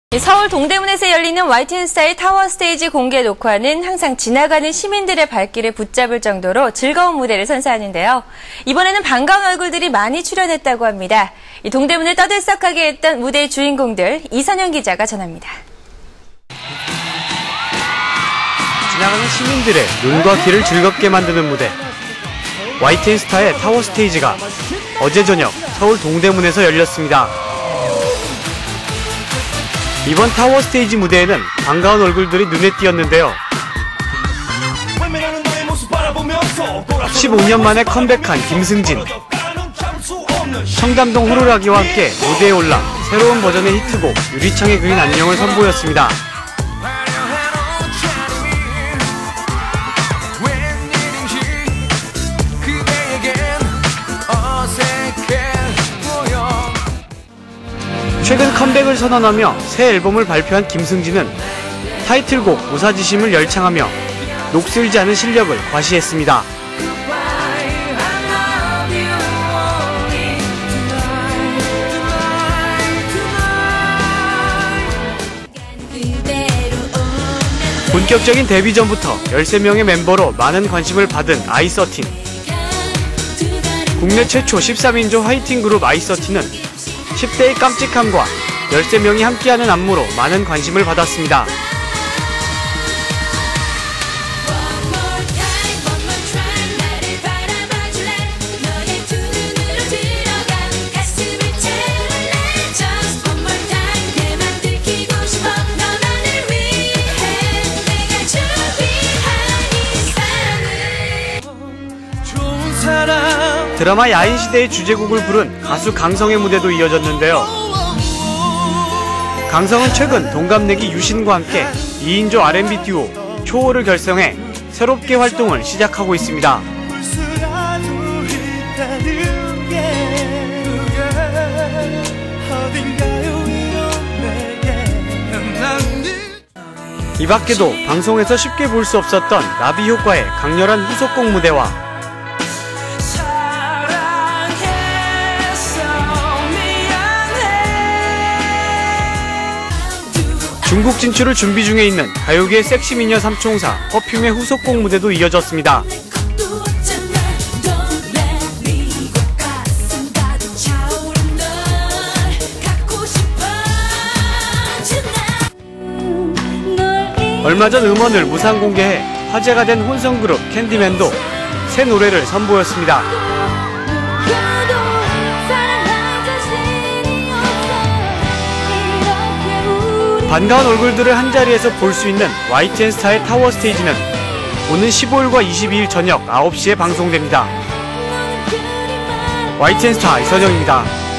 서울 동대문에서 열리는 YTN스타의 타워 스테이지 공개 녹화는 항상 지나가는 시민들의 발길을 붙잡을 정도로 즐거운 무대를 선사하는데요. 이번에는 반가운 얼굴들이 많이 출연했다고 합니다. 이 동대문을 떠들썩하게 했던 무대의 주인공들 이선영 기자가 전합니다. 지나가는 시민들의 눈과 귀를 즐겁게 만드는 무대. YTN스타의 타워 스테이지가 어제 저녁 서울 동대문에서 열렸습니다. 이번 타워 스테이지 무대에는 반가운 얼굴들이 눈에 띄었는데요. 15년 만에 컴백한 김승진. 청담동 호루라기와 함께 무대에 올라 새로운 버전의 히트곡 유리창에 그린 안녕을 선보였습니다. 최근 컴백을 선언하며 새 앨범을 발표한 김승진은 타이틀곡 무사지심을 열창하며 녹슬지 않은 실력을 과시했습니다. 본격적인 데뷔 전부터 13명의 멤버로 많은 관심을 받은 아이13. 국내 최초 13인조 화이팅 그룹 아이13는 10대의 깜찍함과 13명이 함께하는 안무로 많은 관심을 받았습니다. 드라마 야인시대의 주제곡을 부른 가수 강성의 무대도 이어졌는데요. 강성은 최근 동갑내기 유신과 함께 2인조 R&B 듀오 초호를 결성해 새롭게 활동을 시작하고 있습니다. 이 밖에도 방송에서 쉽게 볼 수 없었던 나비 효과의 강렬한 후속곡 무대와 중국 진출을 준비 중에 있는 가요계의 섹시미녀 삼총사 퍼퓸의 후속곡 무대도 이어졌습니다. 얼마 전 음원을 무상 공개해 화제가 된 혼성그룹 캔디맨도 새 노래를 선보였습니다. 반가운 얼굴들을 한자리에서 볼 수 있는 YTN스타의 타워 스테이지는 오는 15일과 22일 저녁 9시에 방송됩니다. YTN스타 이선영입니다.